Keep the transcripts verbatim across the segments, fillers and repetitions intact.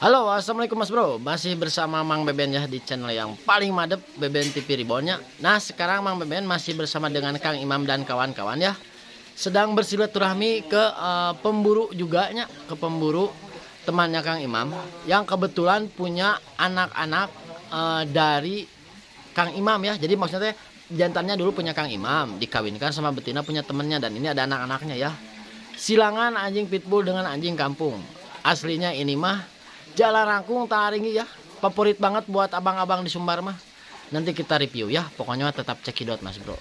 Halo, assalamualaikum Mas Bro. Masih bersama Mang Beben ya di channel yang paling madep, Beben T V Rebornnya. Nah, sekarang Mang Beben masih bersama dengan Kang Imam dan kawan-kawan ya. Sedang bersilaturahmi ke uh, pemburu juga nya, ke pemburu temannya Kang Imam yang kebetulan punya anak-anak uh, dari Kang Imam ya. Jadi maksudnya jantannya dulu punya Kang Imam, dikawinkan sama betina punya temennya, dan ini ada anak-anaknya ya. Silangan anjing pitbull dengan anjing kampung. Aslinya ini mah Jalan Rangkung Taringgi ya, favorit banget buat abang-abang di Sumbar mah. Nanti kita review ya, pokoknya tetap cekidot Mas Bro.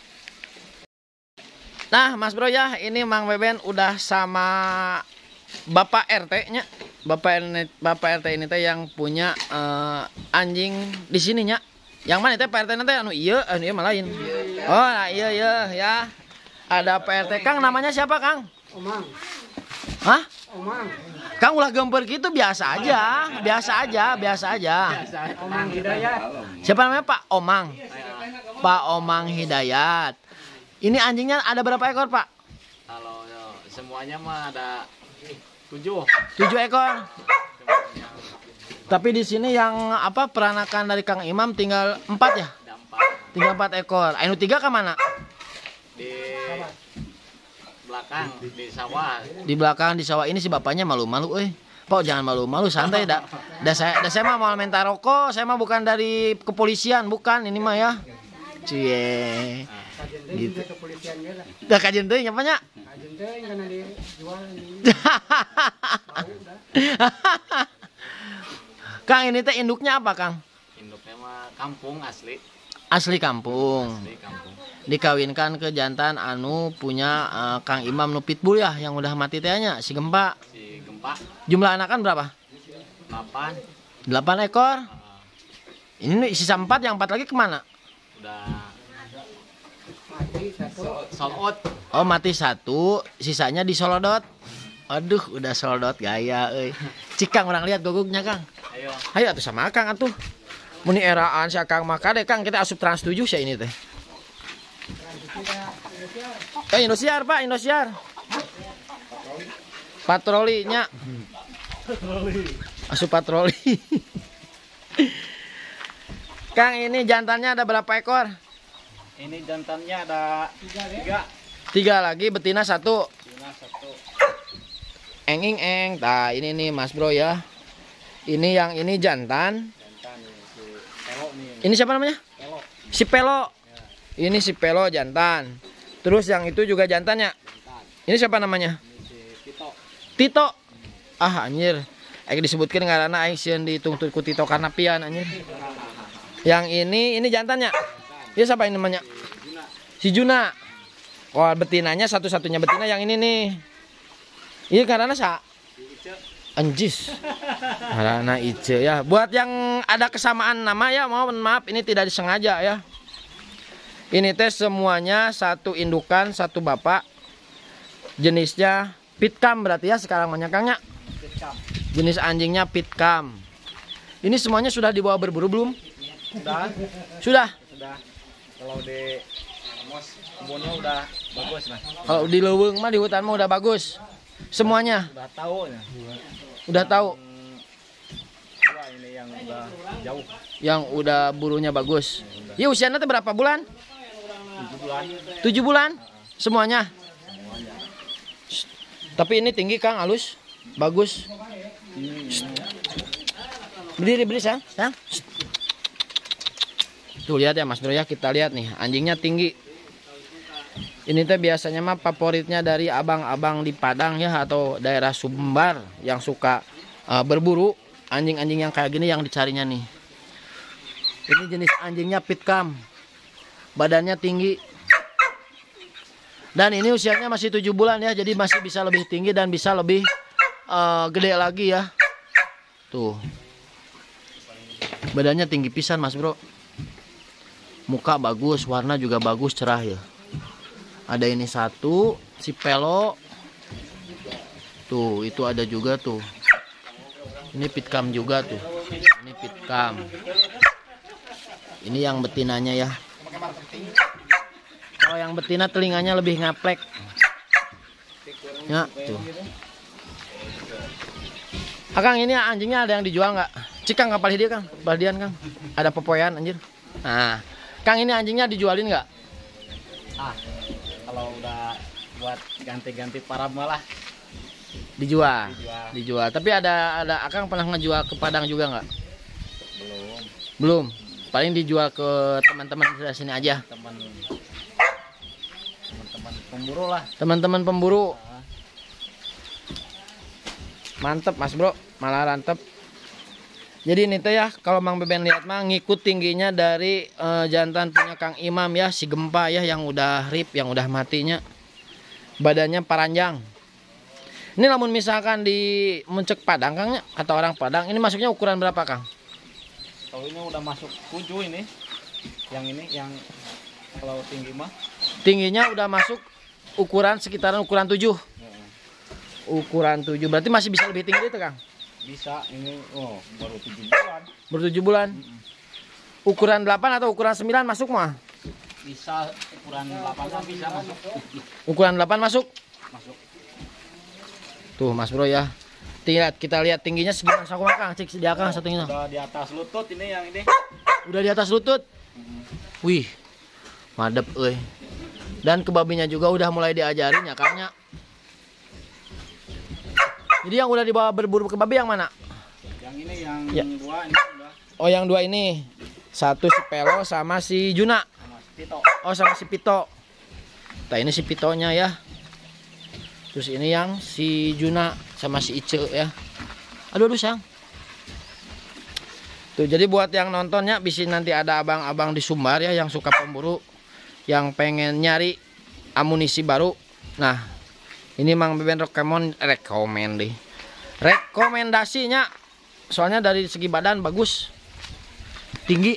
Nah Mas Bro ya, ini Mang Beben udah sama Bapak R T-nya. Bapak R T, Bapak R T ini teh yang punya uh, anjing di sininya. Yang mana teh Pak R T nanti anu iya, anu iya malain. Oh nah, iya iya ya. Ada Pak R T. Kang namanya siapa Kang? Omang. Hah? Omang. Kang ulah gemper gitu biasa aja, biasa aja, biasa aja. Omang Hidayat. Siapa namanya Pak Omang? Pak Omang Hidayat. Ini anjingnya ada berapa ekor Pak? Kalau yo, semuanya mah ada tujuh. Tujuh ekor. Tapi di sini yang apa peranakan dari Kang Imam tinggal empat ya? Ada empat. Tinggal empat ekor. Anu tiga ke mana? Di belakang di sawah. Di belakang di sawah ini si bapaknya malu-malu, eh. Pak jangan malu-malu, santai dah. Dah saya, dah saya mah mau minta rokok, saya mah bukan dari kepolisian, bukan ini mah ya. Cie. Gitu. Dah kajian teh nyapanya? Kajian teh karena dijual ini. Kang ini teh induknya apa, Kang? Induknya mah kampung asli. Asli kampung. Asli kampung. Dikawinkan ke jantan anu punya uh, Kang Imam nu pitbull ya, yang udah mati tehnya si Gempa. Si Gempa. Jumlah anakan berapa? delapan. delapan ekor. Uh, Ini nih, sisa empat, yang empat lagi kemana? udah Mati satu. sold out. Oh mati satu, sisanya disolodot. Aduh udah solodot gaya euy. Cikang orang lihat gogoknya Kang. Ayo. Ayo atuh sama Kang atuh. Muni eraan si Kang maka deh Kang, kita asup Trans tujuh sih ini teh. Eh Indosiar Pak, Indosiar. Patrolinya. Asup patroli. Kang ini jantannya ada berapa ekor? Ini jantannya ada tiga. Tiga lagi, betina satu. Betina satu. Eng eng eng. Nah ini nih Mas Bro ya. Ini yang ini jantan. Jantan nih si Pelo nih. Ini siapa namanya? Pelo. Si Pelo. Ini si Pelo jantan. Terus yang itu juga jantannya. Jantan. Ini siapa namanya? Ini si Tito. Tito. Ah anjir. Aing disebutkan ngaranna aing sieun ditungtut ku Tito Karnapian anjir. Yang ini ini jantannya. Dia siapa ini namanya? Juna. Si Juna. Wah, betinanya satu-satunya betina yang ini nih. Ini karena sa Si Ice. Anjis. Karena Ice ya. Buat yang ada kesamaan nama ya, mohon maaf ini tidak disengaja ya. Ini teh semuanya satu indukan, satu bapak. Jenisnya pitkam berarti ya sekarang manyakangnya. Pitkam. Jenis anjingnya pitkam. Ini semuanya sudah dibawa berburu belum? Sudah. Sudah. Sudah. Kalau di Mos kebunnya udah bagus nah. Kalau di Leuweung mah di hutan mah udah bagus. Semuanya Udah tahu ya. udah tahu. Dua ini yang udah jauh. Yang udah burunya bagus. Ya usianya teh berapa bulan? tujuh bulan. Tujuh bulan? Semuanya. Semuanya. Shh. Tapi ini tinggi Kang, halus, bagus. Shh. Berdiri berdiri sang, sang. Shh. Tuh lihat ya Mas Bro ya, kita lihat nih anjingnya tinggi. Ini teh biasanya mah favoritnya dari abang-abang di Padang ya atau daerah Sumbar yang suka uh, berburu anjing-anjing yang kayak gini yang dicarinya nih. Ini jenis anjingnya pitkam. Badannya tinggi. Dan ini usianya masih tujuh bulan ya, jadi masih bisa lebih tinggi dan bisa lebih uh, gede lagi ya. Tuh. Badannya tinggi pisan Mas Bro. Muka bagus, warna juga bagus, cerah ya. Ada ini satu, si Pelo. Tuh, itu ada juga tuh. Ini pitkam juga tuh. Ini pitkam. Ini yang betinanya ya. Kalau yang betina telinganya lebih ngaplek. Ya, tuh. Akang ini anjingnya ada yang dijual nggak? Cikang kapal dia Kang, balian Kang. Ada pepoyan anjir. Nah, Kang ini anjingnya dijualin nggak? Ah, kalau udah buat ganti-ganti parab malah Dijual. dijual. Dijual. Tapi ada ada Akang pernah ngejual ke Padang juga nggak? Belum. Belum. Paling dijual ke teman-teman dari sini aja. Teman teman-teman pemburu lah. Teman-teman pemburu. Ah, Mantep Mas Bro, malah rantep. Jadi ini teh ya, kalau Mang Beben lihat mah ngikut tingginya dari eh, jantan punya Kang Imam ya, si Gempa ya yang udah rip, yang udah matinya. Badannya paranjang. Ini namun misalkan di Muncek Padang Kang ya, kata orang Padang, ini masuknya ukuran berapa Kang? kalau ini udah masuk tujuh ini. Yang ini yang kalau tinggi mah. Tingginya udah masuk ukuran sekitaran ukuran tujuh. Heeh. Ukuran tujuh, berarti masih bisa lebih tinggi itu Kang? Bisa ini oh baru tujuh bulan. Baru tujuh bulan. Ukuran delapan atau ukuran sembilan masuk mah? Bisa ukuran delapan kan bisa masuk. Ukuran delapan masuk? Masuk. Tuh Mas Bro ya. Tinggal kita lihat tingginya segimana sakumaha Kang, cek di Akang satu ini. Udah di atas lutut ini yang ini. Udah di atas lutut. Wih. Madep euy. Dan ke babinya juga udah mulai diajarin ya Kang nya. Jadi yang udah dibawa berburu ke babi yang mana? Yang ini yang Ya. dua ini udah Oh yang dua ini. Satu si Pelo sama si Juna. sama si Tito. Oh sama si Pito. Nah ini si Pitonya ya. Terus ini yang si Juna sama si Ice ya. Aduh aduh sayang. Tuh jadi buat yang nontonnya bisa nanti ada abang-abang di Sumbar ya yang suka pemburu, yang pengen nyari amunisi baru. Nah ini Mang Beben rekomend rekomend deh. Rekomendasinya soalnya dari segi badan bagus. Tinggi.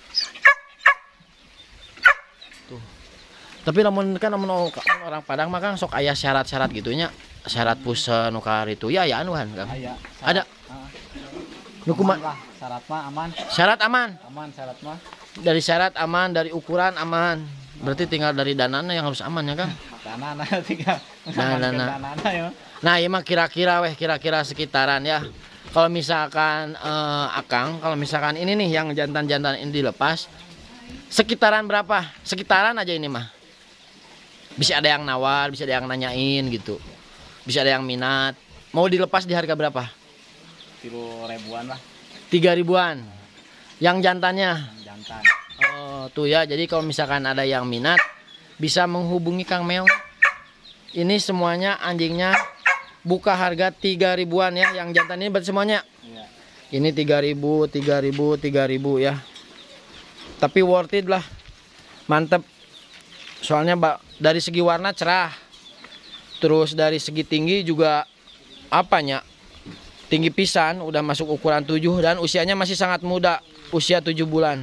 Tuh. Tapi namun kan namun orang Padang mah kan sok aya syarat-syarat gitunya. Syarat puse nukar itu ya ya anuan Kang. Aya. Ada. Ah. Nu Aman kumaha? lah, syarat mah aman. Syarat aman. Aman syarat mah. Dari syarat aman, dari ukuran aman. Berarti tinggal dari danana yang harus aman ya Kang. Dana nah tinggal. Nah, nah, nah. Dana ya. Nah, ini mah kira-kira weh kira-kira sekitaran ya. Kalau misalkan eh, Akang, kalau misalkan ini nih yang jantan-jantan ini dilepas, sekitaran berapa? Sekitaran aja ini mah. Bisa ada yang nawar, bisa ada yang nanyain gitu. Bisa ada yang minat. Mau dilepas di harga berapa? Kilo ribuan lah Tiga ribuan. Yang jantannya. jantan. Oh, tuh ya. Jadi kalau misalkan ada yang minat, bisa menghubungi Kang Meong. Ini semuanya anjingnya buka harga tiga ribuan ya. Yang jantan ini berarti semuanya. Iya. Ini tiga ribu, tiga ribu, tiga ribu ya. Tapi worth it lah. Mantep. Soalnya dari segi warna cerah. Terus dari segi tinggi juga apanya? Tinggi pisan, udah masuk ukuran tujuh dan usianya masih sangat muda, usia tujuh bulan.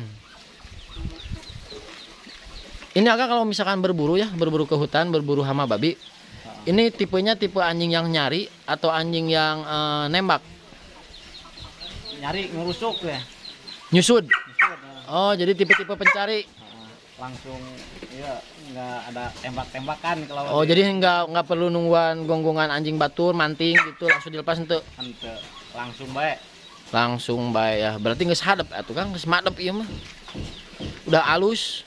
Ini agak kalau misalkan berburu ya, berburu ke hutan, berburu hama babi. Ini tipenya tipe anjing yang nyari atau anjing yang eh, nembak? Nyari ngurusuk ya. Nyusud. Ngurusuk, nah. Oh, jadi tipe-tipe pencari. Nah, langsung iya nggak ada tembak-tembakan kalau Oh, di- jadi nggak nggak perlu nungguan gonggongan anjing batur, manting gitu, langsung dilepas ente. ente langsung baik. Langsung bae ya. Berarti geus hadap atuh Kang, geus madep ieu mah. Udah alus.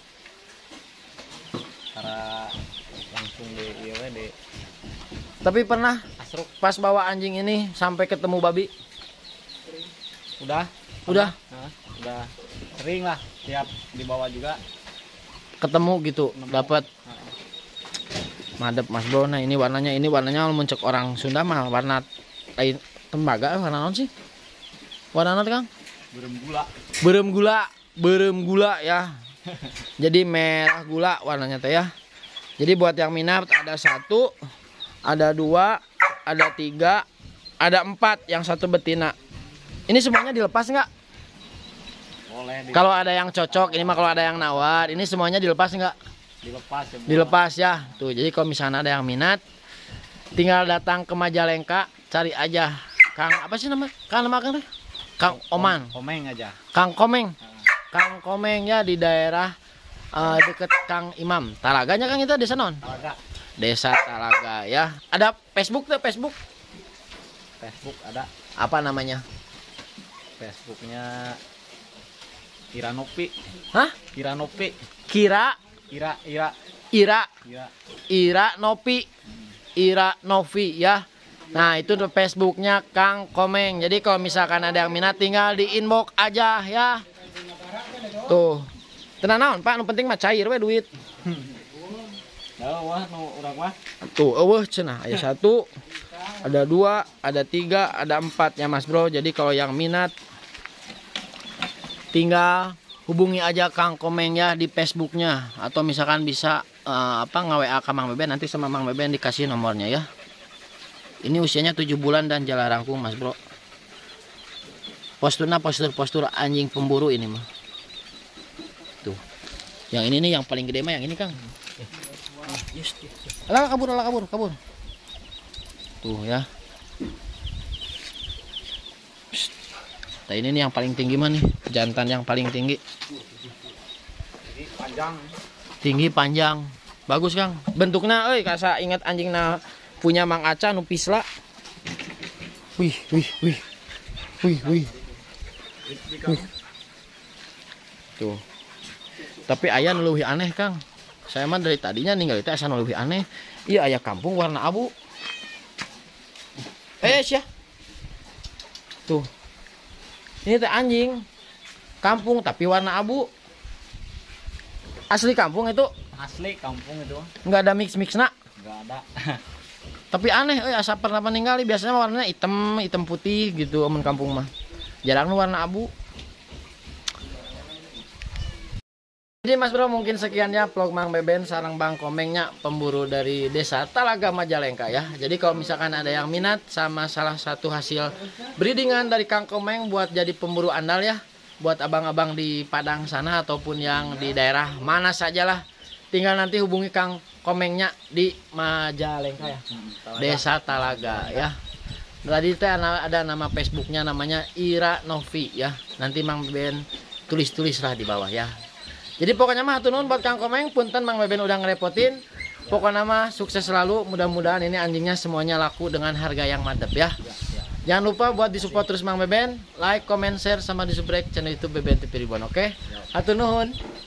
Cara langsung di iya we di Tapi pernah asruk pas bawa anjing ini sampai ketemu babi? udah Udah Nah, udah sering lah tiap dibawa juga. ketemu gitu, Nemu. dapat madep Mas Bro. Nah, ini warnanya ini warnanya muncul orang Sunda mah warna lain tembaga, warna naon sih? Warna naon Kang? Berem gula. Berem gula, berem gula ya. Jadi merah gula warnanya teh ya. Jadi buat yang minat ada satu, ada dua, ada tiga, ada empat, yang satu betina. Ini semuanya dilepas nggak? Boleh di, Kalau ada yang cocok, ini mah kalau ada yang nawar, ini semuanya dilepas nggak? dilepas semua. Dilepas ya. Tuh, jadi kalau misalnya ada yang minat, tinggal datang ke Majalengka, cari aja Kang apa sih nama? Kang nama Kang teh? Kang Oman. Komeng aja. Kang Komeng. Kang Komeng ya di daerah eh, deket Kang Imam. Talaganya Kang itu desa non? Talaga. Desa Talaga ya. Ada Facebook tuh, Facebook. Facebook ada. Apa namanya? Facebooknya Iranopi. Hah? Iranopi. Kira Ira Ira Ira Ira. Ira Novi Ira Novi ya. Nah itu tuh Facebooknya Kang Komeng. Jadi kalau misalkan ada yang minat tinggal di inbox aja ya. Tuh. Tenang naon Pak, nu penting mah cair we duit. Oh, wah nu urang mah. Tuh, eueuh cenah aya satu, ada dua, ada tiga, ada empat ya Mas Bro. Jadi kalau yang minat tinggal hubungi aja Kang Komeng ya di Facebooknya, atau misalkan bisa uh, apa nge-W A ke Mang Beben, nanti sama Mang Beben dikasih nomornya ya. Ini usianya tujuh bulan dan jala rangkung Mas Bro. Posturnya postur-postur anjing pemburu ini mah. Tuh. Yang ini nih yang paling gede mah yang ini Kang. Yes. Alah kabur, alah kabur, kabur. Tuh ya. Nah ini nih yang paling tinggi mah nih, jantan yang paling tinggi. Ini panjang. Tinggi panjang. Bagus Kang. Bentuknya euy kasa ingat anjingna punya Mang Aca nu pisla. Wih, wih, wih. Wih, wih. Wih. Tuh. Tapi aya nu leuwih aneh Kang. Saya mah dari tadinya ninggal itu asa nu leuwih aneh. Iya aya kampung warna abu. Eh sia. Tuh. Ini teh anjing kampung tapi warna abu. Asli kampung itu. Asli kampung itu. Nggak ada mix-mix nak. Nggak ada. Tapi aneh, eh asa pernah meninggal biasanya warnanya hitam, hitam putih gitu amun kampung mah. Jarang warna abu. Jadi Mas Bro mungkin sekian ya vlog Mang Beben sareng Bang Komengnya pemburu dari desa Talaga Majalengka ya. Jadi kalau misalkan ada yang minat sama salah satu hasil breedingan dari Kang Komeng buat jadi pemburu andal ya, buat abang-abang di Padang sana ataupun yang di daerah mana sajalah, tinggal nanti hubungi Kang Komengnya di Majalengka ya, desa Talaga ya. Tadi teh ada nama Facebooknya namanya Ira Novi ya. Nanti Mang Beben tulis-tulis lah di bawah ya. Jadi pokoknya mah hatur nuhun buat Kang Komeng, punten Mang Beben udah ngerepotin. Pokoknya mah sukses selalu, mudah-mudahan ini anjingnya semuanya laku dengan harga yang mantap ya. Jangan lupa buat disupport terus Mang Beben, like, comment, share sama di subscribe channel YouTube Beben T V Ribbon, oke? Hatur nuhun.